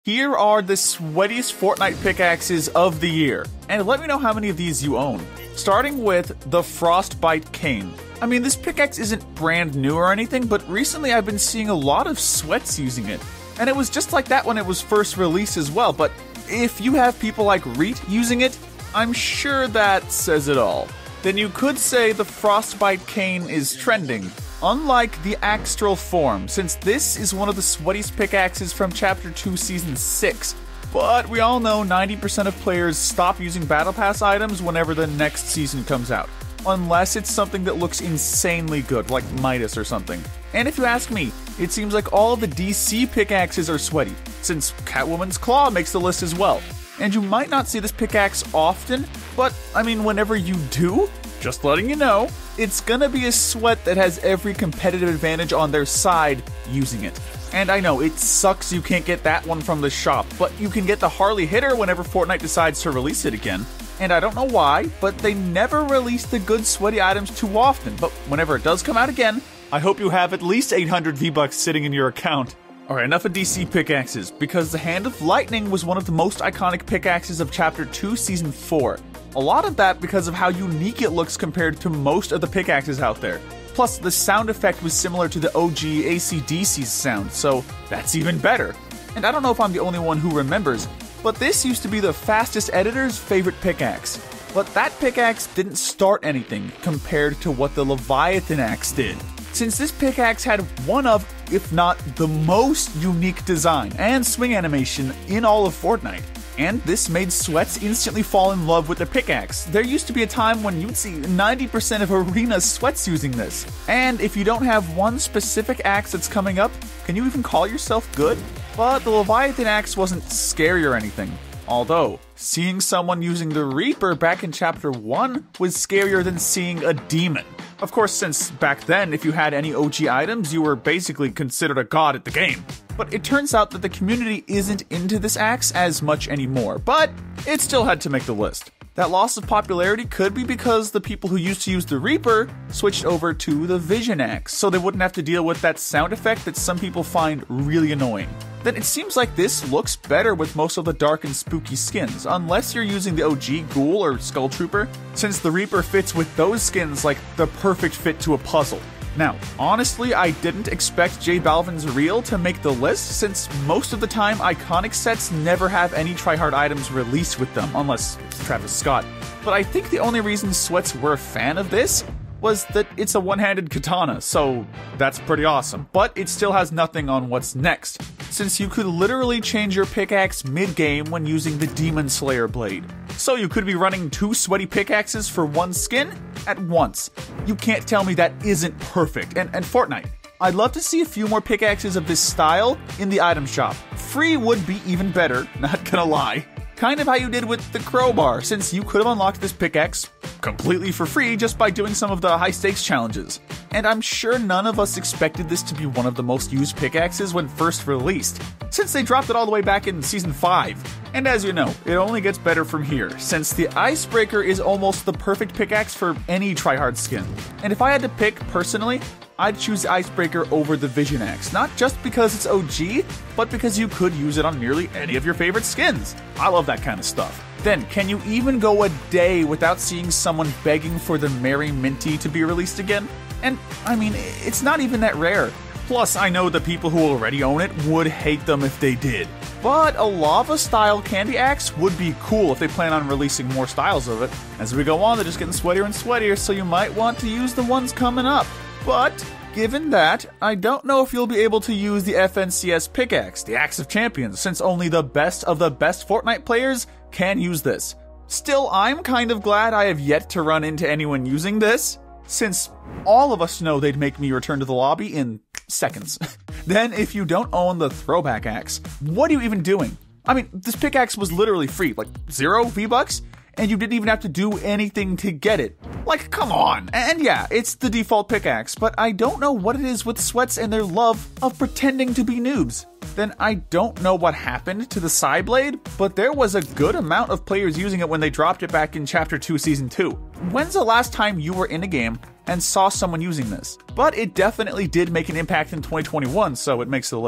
Here are the sweatiest Fortnite pickaxes of the year, and let me know how many of these you own. Starting with the Frostbite Cane. I mean, this pickaxe isn't brand new or anything, but recently I've been seeing a lot of sweats using it. And it was just like that when it was first released as well, but if you have people like Reet using it, I'm sure that says it all. Then you could say the Frostbite Cane is trending. Unlike the Axtral form, since this is one of the sweatiest pickaxes from Chapter 2 Season 6. But we all know 90% of players stop using Battle Pass items whenever the next season comes out. Unless it's something that looks insanely good, like Midas or something. And if you ask me, it seems like all of the DC pickaxes are sweaty, since Catwoman's Claw makes the list as well. And you might not see this pickaxe often, but I mean whenever you do, just letting you know, it's gonna be a sweat that has every competitive advantage on their side using it. And I know, it sucks you can't get that one from the shop, but you can get the Harley Hitter whenever Fortnite decides to release it again. And I don't know why, but they never release the good sweaty items too often, but whenever it does come out again, I hope you have at least 800 V-Bucks sitting in your account. Alright, enough of DC pickaxes, because the Hand of Lightning was one of the most iconic pickaxes of Chapter 2 Season 4. A lot of that because of how unique it looks compared to most of the pickaxes out there. Plus, the sound effect was similar to the OG AC/DC's sound, so that's even better. And I don't know if I'm the only one who remembers, but this used to be the fastest editor's favorite pickaxe. But that pickaxe didn't start anything compared to what the Leviathan Axe did. Since this pickaxe had one of, if not the most unique design and swing animation in all of Fortnite. And this made sweats instantly fall in love with the pickaxe. There used to be a time when you'd see 90% of arena sweats using this. And if you don't have one specific axe that's coming up, can you even call yourself good? But the Leviathan Axe wasn't scary or anything. Although, seeing someone using the Reaper back in Chapter 1 was scarier than seeing a demon. Of course, since back then, if you had any OG items, you were basically considered a god at the game. But it turns out that the community isn't into this axe as much anymore, but it still had to make the list. That loss of popularity could be because the people who used to use the Reaper switched over to the Vision Axe, so they wouldn't have to deal with that sound effect that some people find really annoying. Then it seems like this looks better with most of the dark and spooky skins, unless you're using the OG Ghoul or Skull Trooper, since the Reaper fits with those skins like the perfect fit to a puzzle. Now, honestly, I didn't expect J Balvin's Reel to make the list, since most of the time iconic sets never have any tryhard items released with them, unless it's Travis Scott. But I think the only reason Sweats were a fan of this was that it's a one-handed katana, so that's pretty awesome. But it still has nothing on what's next, since you could literally change your pickaxe mid-game when using the Demon Slayer blade. So you could be running 2 sweaty pickaxes for one skin at once. You can't tell me that isn't perfect. And Fortnite, I'd love to see a few more pickaxes of this style in the item shop. Free would be even better, not gonna lie. Kind of how you did with the crowbar, since you could have unlocked this pickaxe completely for free just by doing some of the high stakes challenges. And I'm sure none of us expected this to be one of the most used pickaxes when first released, since they dropped it all the way back in Season 5. And as you know, it only gets better from here, since the Icebreaker is almost the perfect pickaxe for any tryhard skin. And if I had to pick personally, I'd choose the Icebreaker over the Vision Axe, not just because it's OG, but because you could use it on nearly any of your favorite skins. I love that kind of stuff. Then, can you even go a day without seeing someone begging for the Merry Minty to be released again? And, I mean, it's not even that rare. Plus, I know the people who already own it would hate them if they did. But a lava-style candy axe would be cool if they plan on releasing more styles of it. As we go on, they're just getting sweatier and sweatier, so you might want to use the ones coming up. But, given that, I don't know if you'll be able to use the FNCS pickaxe, the Axe of Champions, since only the best of the best Fortnite players can use this. Still, I'm kind of glad I have yet to run into anyone using this, since all of us know they'd make me return to the lobby in seconds. Then, if you don't own the Throwback Axe, what are you even doing? I mean, this pickaxe was literally free, like 0 V-Bucks, and you didn't even have to do anything to get it. Like, come on. And yeah, it's the default pickaxe, but I don't know what it is with Sweats and their love of pretending to be noobs. Then I don't know what happened to the Psyblade, but there was a good amount of players using it when they dropped it back in Chapter 2 Season 2. When's the last time you were in a game and saw someone using this? But it definitely did make an impact in 2021, so it makes the list.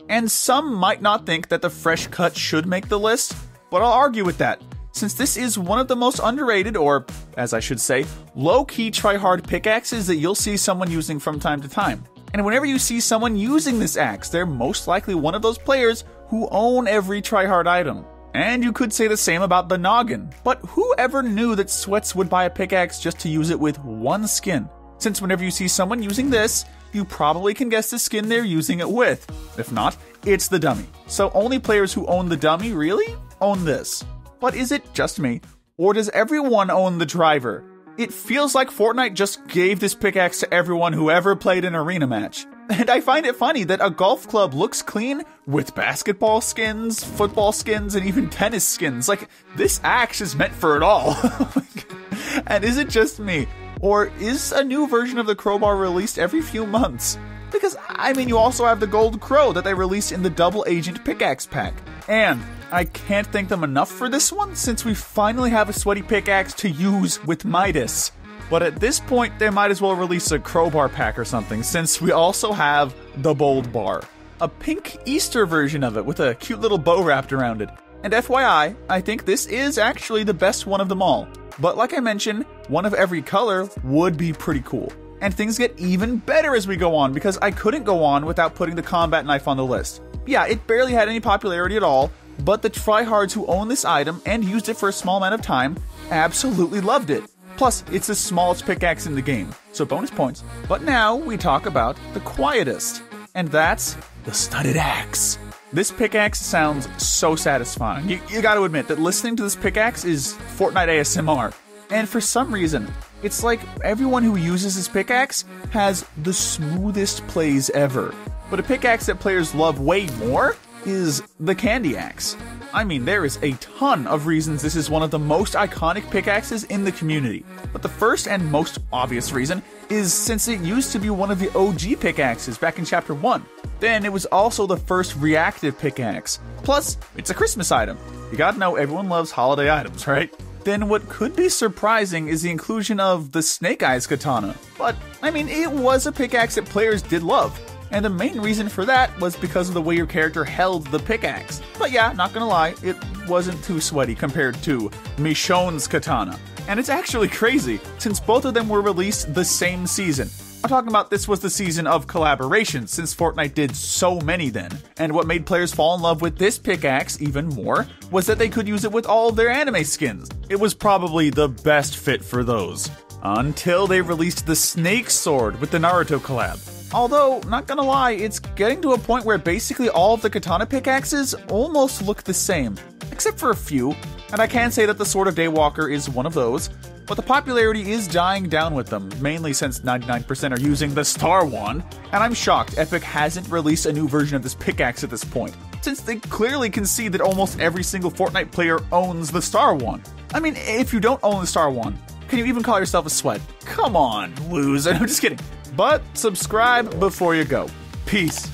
And some might not think that the fresh cut should make the list, but I'll argue with that, since this is one of the most underrated, or as I should say, low-key tryhard pickaxes that you'll see someone using from time to time. And whenever you see someone using this axe, they're most likely one of those players who own every tryhard item. And you could say the same about the noggin, but who ever knew that Sweats would buy a pickaxe just to use it with one skin? Since whenever you see someone using this, you probably can guess the skin they're using it with. If not, it's the dummy. So only players who own the dummy really own this. But is it just me? Or does everyone own the driver? It feels like Fortnite just gave this pickaxe to everyone who ever played an arena match. And I find it funny that a golf club looks clean with basketball skins, football skins, and even tennis skins. Like, this axe is meant for it all. And is it just me? Or is a new version of the crowbar released every few months? Because, I mean, you also have the gold crow that they released in the double agent pickaxe pack. And I can't thank them enough for this one, since we finally have a sweaty pickaxe to use with Midas. But at this point, they might as well release a crowbar pack or something, since we also have the bold bar. A pink Easter version of it with a cute little bow wrapped around it. And FYI, I think this is actually the best one of them all. But like I mentioned, one of every color would be pretty cool. And things get even better as we go on, because I couldn't go on without putting the combat knife on the list. Yeah, it barely had any popularity at all, but the tryhards who own this item and used it for a small amount of time absolutely loved it. Plus, it's the smallest pickaxe in the game, so bonus points. But now we talk about the quietest, and that's the studded axe. This pickaxe sounds so satisfying. You gotta admit that listening to this pickaxe is Fortnite ASMR. And for some reason, it's like everyone who uses this pickaxe has the smoothest plays ever. But a pickaxe that players love way more is the Candy Axe. I mean, there is a ton of reasons this is one of the most iconic pickaxes in the community. But the first and most obvious reason is since it used to be one of the OG pickaxes back in Chapter 1. Then it was also the first reactive pickaxe. Plus, it's a Christmas item. You gotta know everyone loves holiday items, right? Then what could be surprising is the inclusion of the Snake Eyes Katana. But, I mean, it was a pickaxe that players did love. And the main reason for that was because of the way your character held the pickaxe. But yeah, not gonna lie, it wasn't too sweaty compared to Michonne's Katana. And it's actually crazy, since both of them were released the same season. I'm talking about this was the season of collaborations, since Fortnite did so many then. And what made players fall in love with this pickaxe even more was that they could use it with all of their anime skins. It was probably the best fit for those. Until they released the Snake Sword with the Naruto collab. Although, not gonna lie, it's getting to a point where basically all of the katana pickaxes almost look the same, except for a few, and I can say that the Sword of Daywalker is one of those, but the popularity is dying down with them, mainly since 99% are using the Star Wand, and I'm shocked Epic hasn't released a new version of this pickaxe at this point, since they clearly can see that almost every single Fortnite player owns the Star Wand. I mean, if you don't own the Star Wand, can you even call yourself a sweat? Come on, lose. I'm just kidding. But subscribe before you go. Peace.